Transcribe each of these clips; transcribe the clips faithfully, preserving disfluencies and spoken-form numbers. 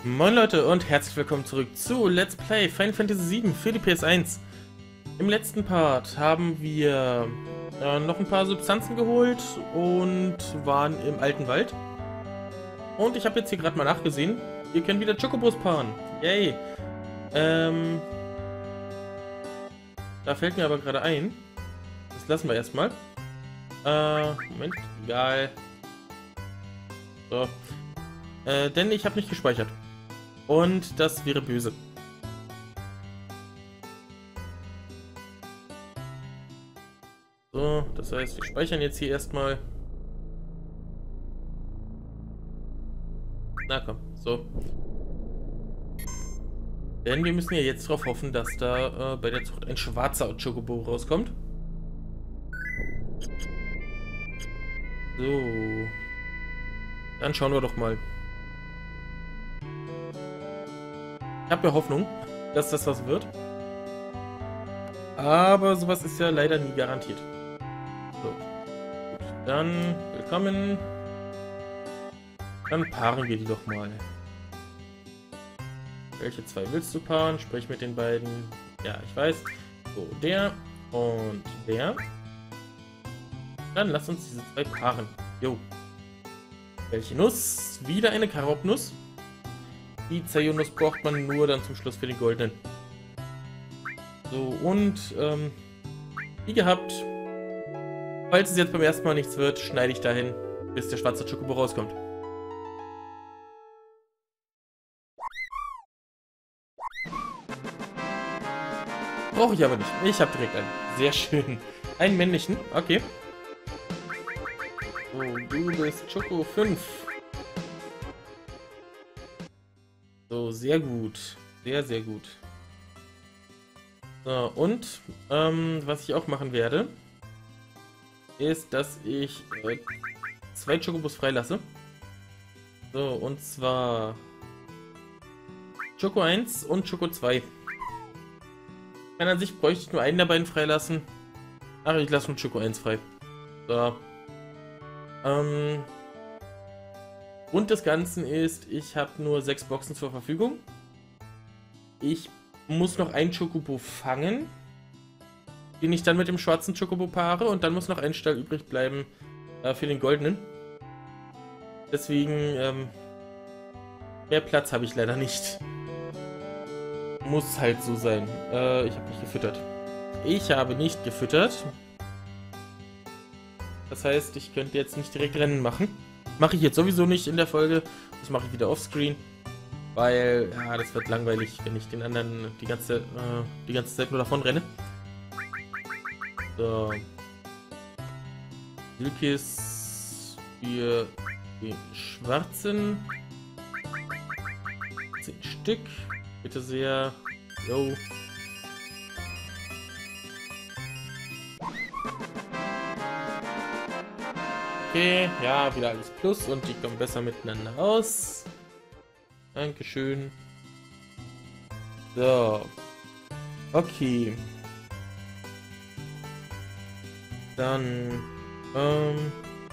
Moin Leute und herzlich willkommen zurück zu Let's Play Final Fantasy sieben für die P S eins. Im letzten Part haben wir äh, noch ein paar Substanzen geholt und waren im alten Wald. Und ich habe jetzt hier gerade mal nachgesehen, wir können wieder Chocobos paaren. Yay! Ähm, da fällt mir aber gerade ein, das lassen wir erstmal. Äh, Moment, egal. So. Äh, denn ich habe nicht gespeichert. Und das wäre böse. So, das heißt, wir speichern jetzt hier erstmal. Na komm, so. Denn wir müssen ja jetzt darauf hoffen, dass da äh, bei der Zucht ein schwarzer Chocobo rauskommt. So. Dann schauen wir doch mal. Ich habe ja Hoffnung, dass das was wird. Aber sowas ist ja leider nie garantiert. So. Gut, dann willkommen. Dann paaren wir die doch mal. Welche zwei willst du paaren? Sprich mit den beiden. Ja, ich weiß. So, der und der. Dann lass uns diese zwei paaren. Jo. Welche Nuss? Wieder eine Karotnuss. Die Zayonus braucht man nur dann zum Schluss für den goldenen. So, und ähm, wie gehabt, falls es jetzt beim ersten Mal nichts wird, schneide ich dahin, bis der schwarze Chocobo rauskommt. Brauche ich aber nicht. Ich habe direkt einen. Sehr schön. Einen männlichen. Okay. So, du bist Choco fünf. So, sehr gut. Sehr, sehr gut. So, und ähm, was ich auch machen werde, ist, dass ich äh, zwei Chocobos freilasse. So, und zwar Choco eins und Choco zwei. An an sich bräuchte ich nur einen der beiden freilassen. Ach, ich lasse nur Choco eins frei. So. Ähm... Grund des Ganzen ist, ich habe nur sechs Boxen zur Verfügung. Ich muss noch einen Chocobo fangen, den ich dann mit dem schwarzen Chocobo paare, und dann muss noch ein Stall übrig bleiben äh, für den goldenen. Deswegen, ähm, mehr Platz habe ich leider nicht. Muss halt so sein. Äh, ich habe nicht gefüttert. Ich habe nicht gefüttert. Das heißt, ich könnte jetzt nicht direkt Rennen machen. Mache ich jetzt sowieso nicht in der Folge. Das mache ich wieder offscreen. Weil, ja, das wird langweilig, wenn ich den anderen die ganze, äh, die ganze Zeit nur davon renne. So. Silkis für den schwarzen. Zehn Stück. Bitte sehr. Jo. Okay, ja, wieder alles plus und die kommen besser miteinander aus. Dankeschön. So. Okay. Dann, ähm...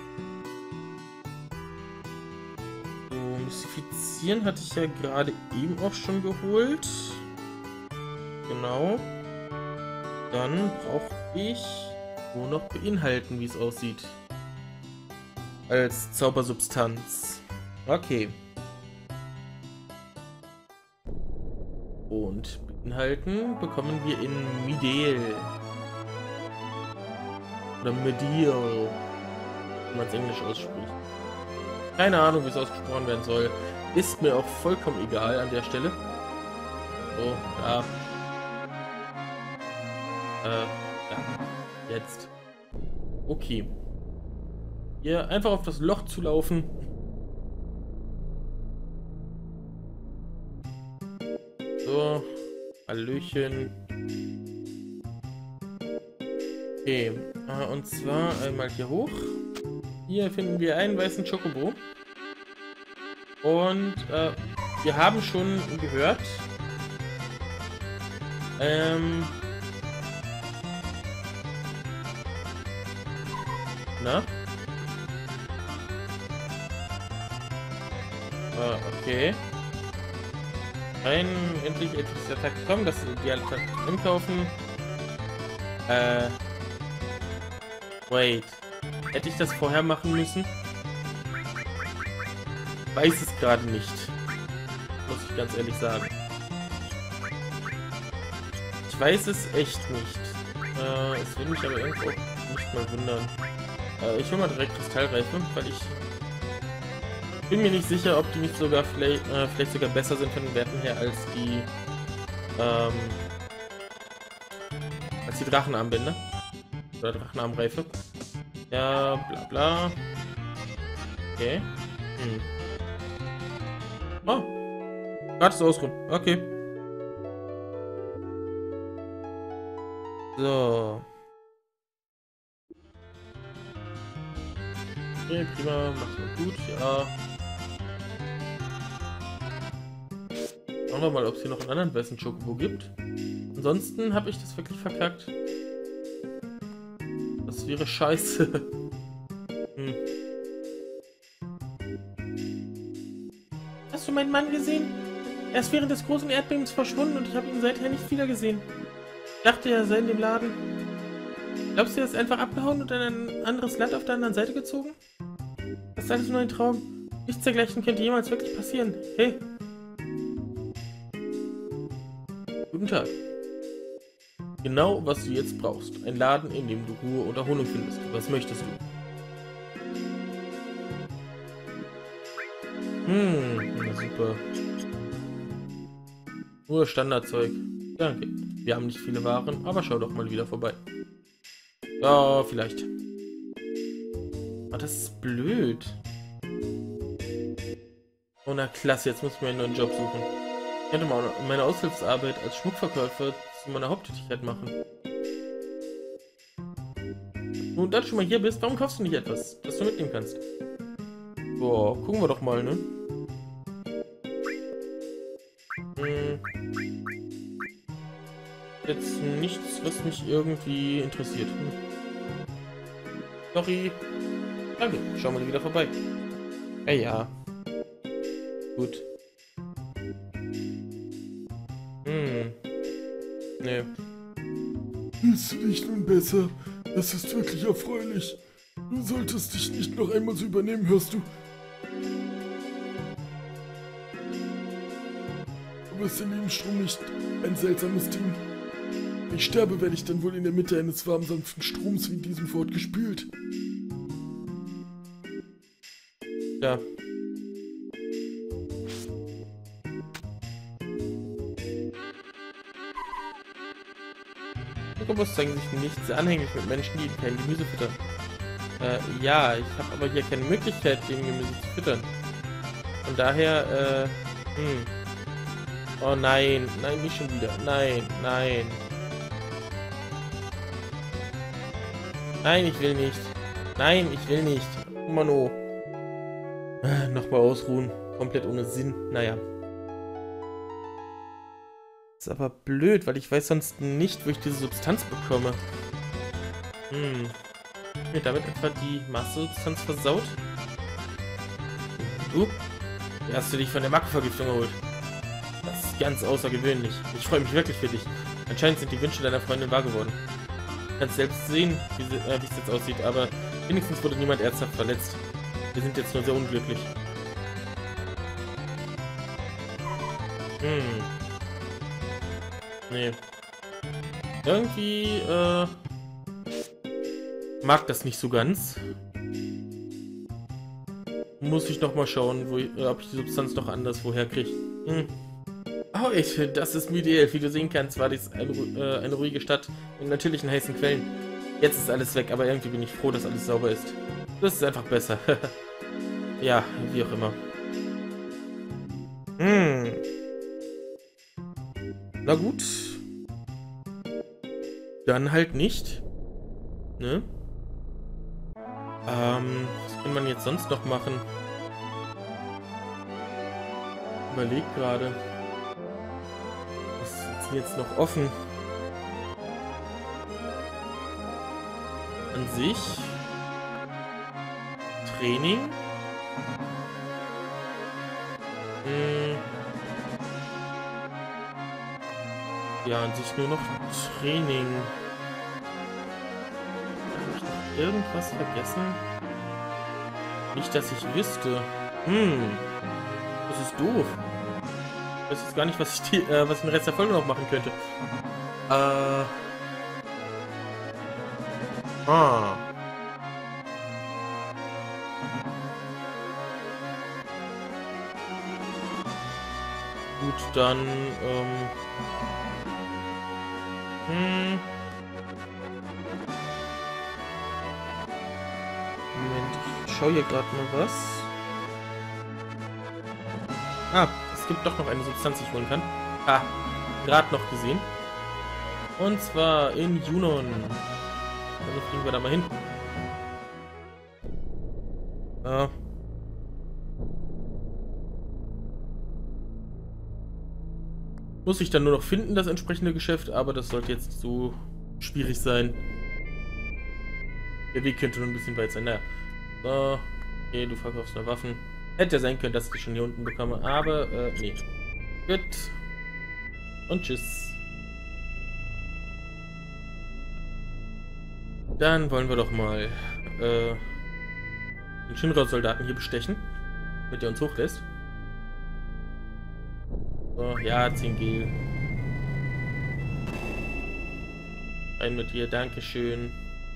so, mystifizieren hatte ich ja gerade eben auch schon geholt. Genau. Dann brauche ich nur noch beinhalten, wie es aussieht. Als Zaubersubstanz. Okay. Und beinhalten bekommen wir in Midel. Oder Medial, wenn man es Englisch ausspricht. Keine Ahnung, wie es ausgesprochen werden soll. Ist mir auch vollkommen egal an der Stelle. So, da. Äh, ja. Jetzt. Okay. Hier einfach auf das Loch zu laufen. So, Hallöchen. Okay, äh, und zwar einmal hier hoch. Hier finden wir einen weißen Chocobo. Und äh, wir haben schon gehört, ähm, na? Ah, okay. scheinen endlich etwas Attacke kommen, dass sie die Attacke einkaufen. Äh. Wait. Hätte ich das vorher machen müssen? Weiß es gerade nicht. Muss ich ganz ehrlich sagen. Ich weiß es echt nicht. Äh, es würde mich aber irgendwo nicht mal wundern. Äh, ich hole mal direkt Kristallreife, weil ich bin mir nicht sicher, ob die nicht sogar vielleicht, äh, vielleicht sogar besser sind von den Werten her als die ähm, als die Drachenarmbänder. Oder Drachenarmreife. Ja, bla bla. Okay. Hm. Oh. Gratis ausruhen. Okay. So. Okay, prima. Macht man gut. Ja. Schauen wir mal, ob es hier noch einen anderen weißen Chocobo gibt. Ansonsten habe ich das wirklich verkackt. Das wäre scheiße. Hm. Hast du meinen Mann gesehen? Er ist während des großen Erdbebens verschwunden und ich habe ihn seither nicht wieder gesehen. Ich dachte, er sei in dem Laden. Glaubst du, er ist einfach abgehauen und in ein anderes Land auf der anderen Seite gezogen? Das ist alles nur ein Traum. Nichts dergleichen könnte jemals wirklich passieren. Hey. Guten Tag. Genau, was du jetzt brauchst. Ein Laden, in dem du Ruhe und Erholung findest. Was möchtest du? Hm, na super. Nur Standardzeug. Danke. Wir haben nicht viele Waren, aber schau doch mal wieder vorbei. Ja, vielleicht. Ah, das ist blöd. Oh, na klasse, jetzt muss ich mir einen neuen Job suchen. Ich könnte mal meine Aushilfsarbeit als Schmuckverkäufer zu meiner Haupttätigkeit machen. Nun, da du schon mal hier bist, warum kaufst du nicht etwas, das du mitnehmen kannst? Boah, gucken wir doch mal, ne? Hm. Jetzt nichts, was mich irgendwie interessiert. Hm. Sorry. Danke, schau mal wieder vorbei. Ja, ja. Gut. Hm. Nee. Fühlst du dich nun besser? Das ist wirklich erfreulich. Du solltest dich nicht noch einmal so übernehmen, hörst du? Aber ist der Lebensstrom nicht ein seltsames Ding? Wenn ich sterbe, werde ich dann wohl in der Mitte eines warmen, sanften Stroms wie in diesem Fort gespült. Ja. Chocobos zeigen sich nicht sehr anhänglich mit Menschen, die kein Gemüse füttern. Äh, ja, ich habe aber hier keine Möglichkeit, den Gemüse zu füttern. Von daher, äh, hm. Oh nein, nein, nicht schon wieder. Nein, nein. Nein, ich will nicht. Nein, ich will nicht. Oh Mann, oh. Äh, Nochmal ausruhen. Komplett ohne Sinn. Naja. Ist aber blöd, weil ich weiß sonst nicht, wo ich diese Substanz bekomme. Hm. Mir damit etwa die Mastersubstanz versaut? Du? Wie hast du dich von der Makrovergiftung erholt? Das ist ganz außergewöhnlich. Ich freue mich wirklich für dich. Anscheinend sind die Wünsche deiner Freundin wahr geworden. Du kannst selbst sehen, wie äh, es jetzt aussieht, aber wenigstens wurde niemand ernsthaft verletzt. Wir sind jetzt nur sehr unglücklich. Hm. Nee. Irgendwie, äh... mag das nicht so ganz. Muss ich noch mal schauen, wo ich, äh, ob ich die Substanz noch anders woher kriege. Hm. Oh, ich, das ist ideal. Wie du sehen kannst, war dies eine, äh, eine ruhige Stadt mit natürlichen heißen Quellen. Jetzt ist alles weg, aber irgendwie bin ich froh, dass alles sauber ist. Das ist einfach besser. Ja, wie auch immer. Hm. Na gut. Dann halt nicht. Ne? Ähm, was kann man jetzt sonst noch machen? Überleg gerade. Was ist jetzt noch offen? An sich. Training. Hm. Ja, an sich nur noch Training. Habe ich noch irgendwas vergessen? Nicht, dass ich wüsste. Hm. Das ist doof. Ich weiß jetzt gar nicht, was ich, die, äh, was ich den Rest der Folge noch machen könnte. Äh. Ah. Gut, dann, ähm. Hm. Moment, ich schaue hier gerade mal was. Ah, es gibt doch noch eine Substanz, die ich holen kann. Ah, gerade noch gesehen. Und zwar in Junon. Also fliegen wir da mal hin. Ah. Muss ich dann nur noch finden, das entsprechende Geschäft, aber das sollte jetzt so schwierig sein. Der Weg könnte nur ein bisschen weit sein. Naja. So. Okay, du verkaufst noch Waffen. Hätte ja sein können, dass ich die schon hier unten bekomme, aber, äh, nee. Gut. Und tschüss. Dann wollen wir doch mal, äh, den Shinra-Soldaten hier bestechen, damit er uns hochlässt. So, ja, zehn Gel. Ein mit dir, dankeschön.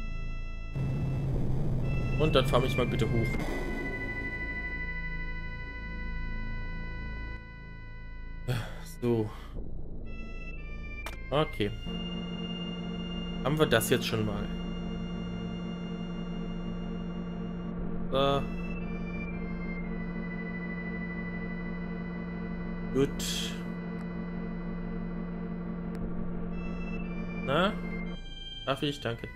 Und dann fahr mich mal bitte hoch. So. Okay. Haben wir das jetzt schon mal. So. Gut. Na? Darf ich? Danke.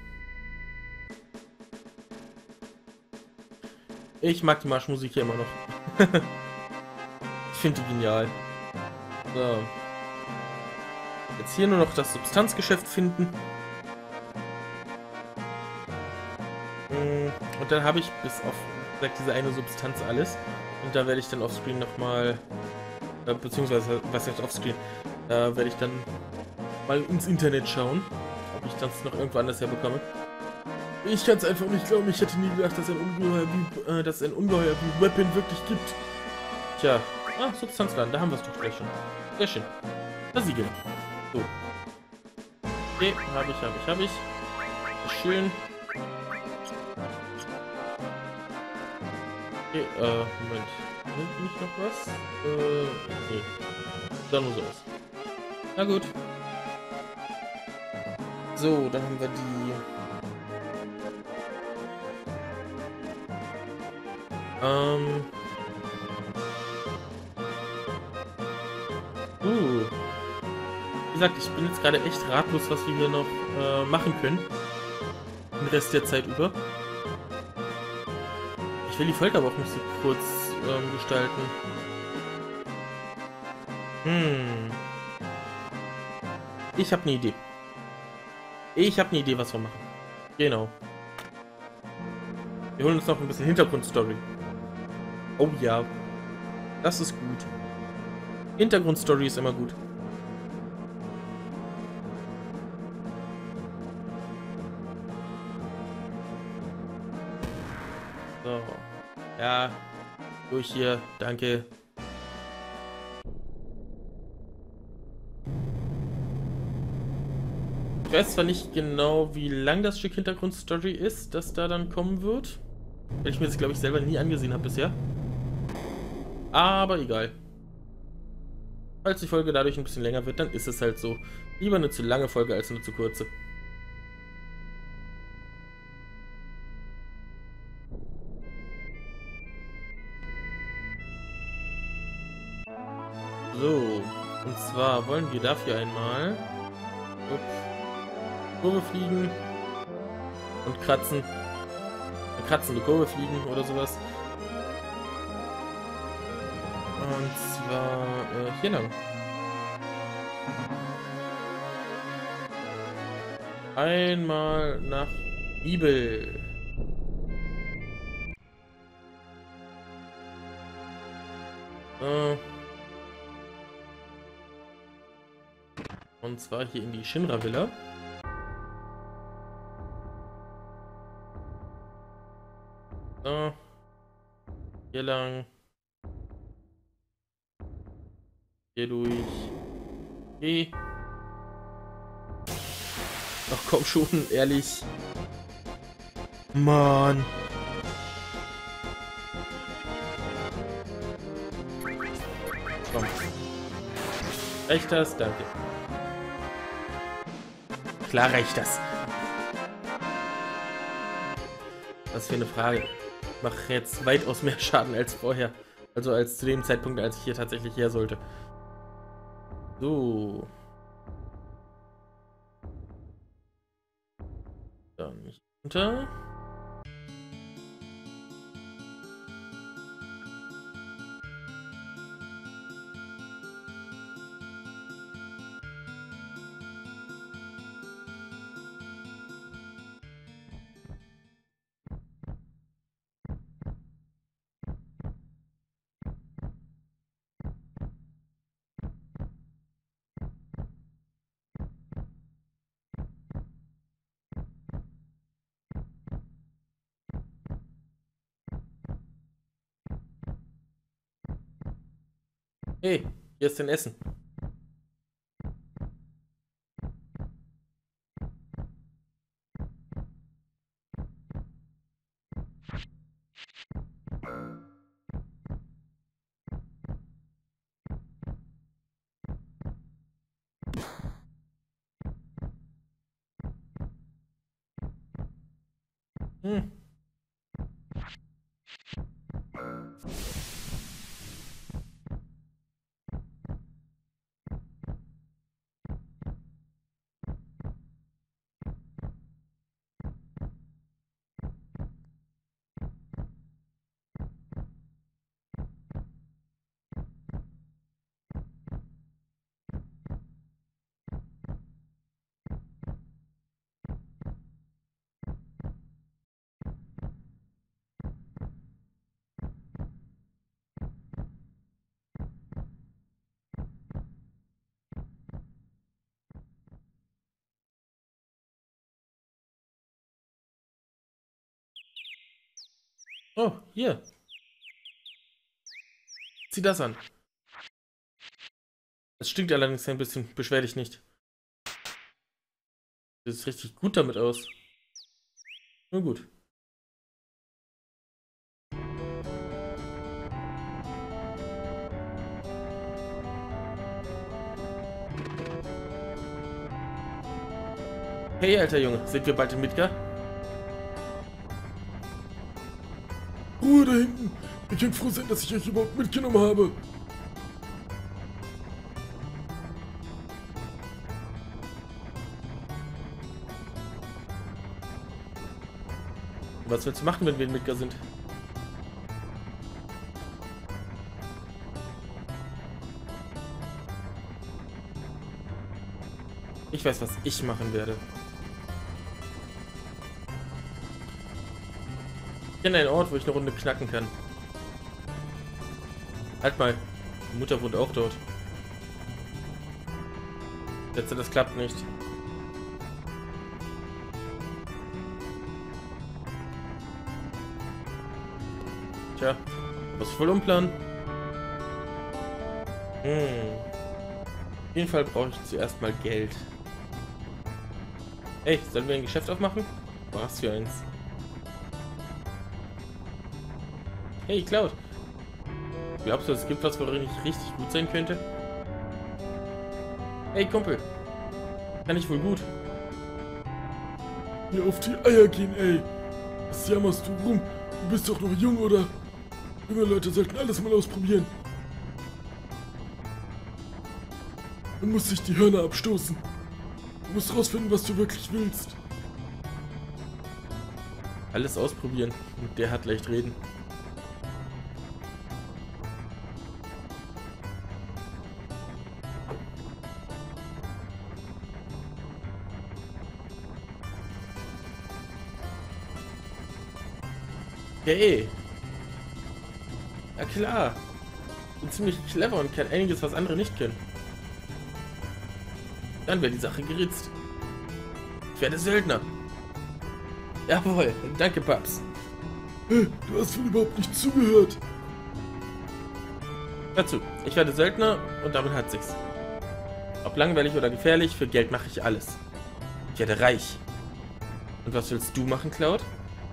Ich mag die Marschmusik hier immer noch. Ich finde die genial. So. Jetzt hier nur noch das Substanzgeschäft finden. Und dann habe ich bis auf gesagt, diese eine Substanz alles. Und da werde ich dann offscreen nochmal, äh, beziehungsweise, was jetzt offscreen, da werde ich dann mal ins Internet schauen, ob ich das noch irgendwo anders herbekomme. Ich kann es einfach nicht glauben, ich hätte nie gedacht, dass ein Ungeheuer wie, äh, dass ein Ungeheuer wie Weapon wirklich gibt. Tja, ah, Substanzladen, da haben wir es doch gleich schon. Sehr schön. Das Siegel. So. Okay, habe ich, habe ich, habe ich. Schön. Okay, äh, Moment. Nimmt mich noch was? Äh, nee. Sah nur so aus. Na gut. So, dann haben wir die... Ähm... Uh. Wie gesagt, ich bin jetzt gerade echt ratlos, was wir hier noch äh, machen können. Den Rest der Zeit über. Ich will die Folge aber auch nicht so kurz ähm, gestalten. Hm. Ich habe eine Idee. Ich habe eine Idee, was wir machen. Genau. Wir holen uns noch ein bisschen Hintergrundstory. Oh ja. Das ist gut. Hintergrundstory ist immer gut. So. Ja. Durch hier. Danke. Ich weiß zwar nicht genau, wie lang das Stück Hintergrundstory ist, das da dann kommen wird. Weil ich mir das, glaube ich, selber nie angesehen habe bisher. Aber egal. Falls die Folge dadurch ein bisschen länger wird, dann ist es halt so. Lieber eine zu lange Folge als eine zu kurze. So, und zwar wollen wir dafür einmal ups, Kurve fliegen und kratzen. Eine kratzende Kurve fliegen oder sowas. Und zwar äh, hier lang. Einmal nach Bibel. Äh. Und zwar hier in die Shinra Villa. So. Hier lang. Hier durch. Okay. Ach komm schon, ehrlich. Mann. Komm. Reicht das? Danke. Klar reicht das. Was für eine Frage. Ich mache jetzt weitaus mehr Schaden als vorher. Also als zu dem Zeitpunkt, als ich hier tatsächlich her sollte. So. Dann nicht runter. Hey, hier ist dein Essen. Hm. Oh, hier. Zieh das an. Es stinkt allerdings ein bisschen. Beschwer dich nicht. Das sieht richtig gut damit aus. Nur gut. Hey, alter Junge, sind wir bald in Midgar? Ruhe da hinten! Ihr könnt froh sein, dass ich euch überhaupt mitgenommen habe. Was willst du machen, wenn wir in Midgar sind? Ich weiß, was ich machen werde. Ich kenne einen Ort, wo ich eine Runde knacken kann. Halt mal. Die Mutter wohnt auch dort. Jetzt, das klappt nicht. Tja, was voll umplanen? Hm. Auf jeden Fall brauche ich zuerst mal Geld. Hey, sollen wir ein Geschäft aufmachen? Was für eins? Hey, Cloud. Glaubst du, es gibt was, worin ich richtig gut sein könnte? Hey, Kumpel. Kann ich wohl gut. Mir auf die Eier gehen, ey. Was jammerst du rum? Du bist doch noch jung, oder? Junge Leute sollten alles mal ausprobieren. Man muss sich die Hörner abstoßen. Du musst rausfinden, was du wirklich willst. Alles ausprobieren. Und der hat leicht reden. Hey. Ja klar. Ich bin ziemlich clever und kann einiges, was andere nicht können. Dann wäre die Sache geritzt. Ich werde Söldner. Jawohl, danke, Paps. Hey, du hast wohl überhaupt nicht zugehört. Hör zu, ich werde Söldner und damit hat sich's. Ob langweilig oder gefährlich, für Geld mache ich alles. Ich werde reich. Und was willst du machen, Cloud?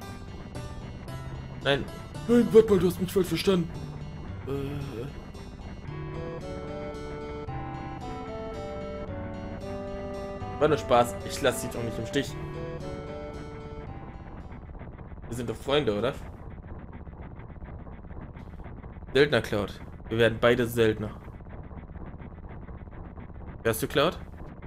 Nein. Nein, warte mal, du hast mich falsch verstanden. Äh... War nur Spaß. Ich lasse sie doch nicht im Stich. Wir sind doch Freunde, oder? Söldner, Cloud. Wir werden beide Söldner. Hörst du, Cloud?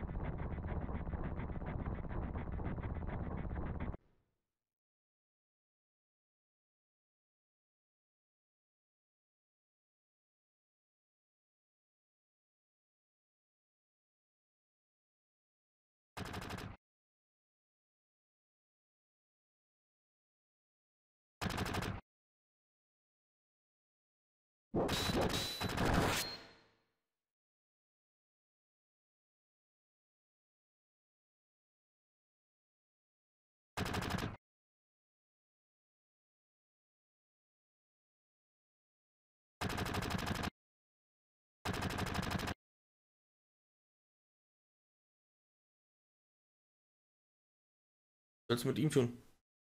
Was sollst du mit ihm tun?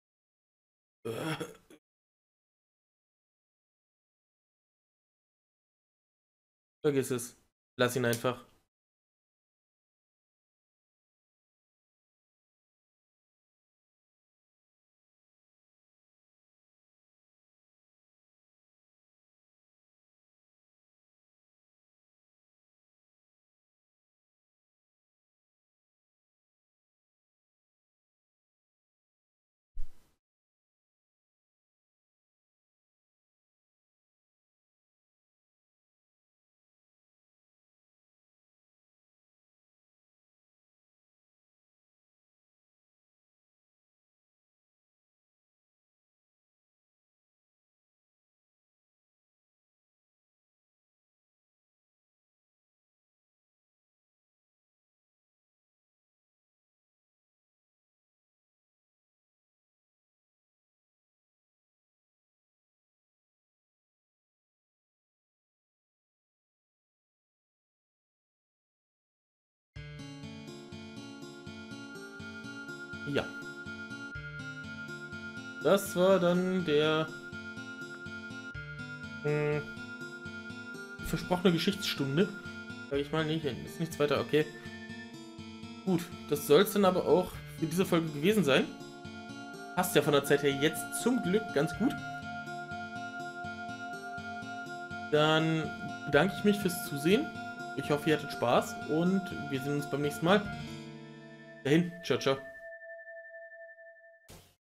Vergiss es. Lass ihn einfach. Ja. Das war dann der mh, versprochene Geschichtsstunde. Sag ich mal nicht, ist nichts weiter, okay. Gut, das soll es dann aber auch für diese Folge gewesen sein. Passt ja von der Zeit her jetzt zum Glück ganz gut. Dann bedanke ich mich fürs Zusehen. Ich hoffe, ihr hattet Spaß und wir sehen uns beim nächsten Mal. Dahin, ciao, ciao.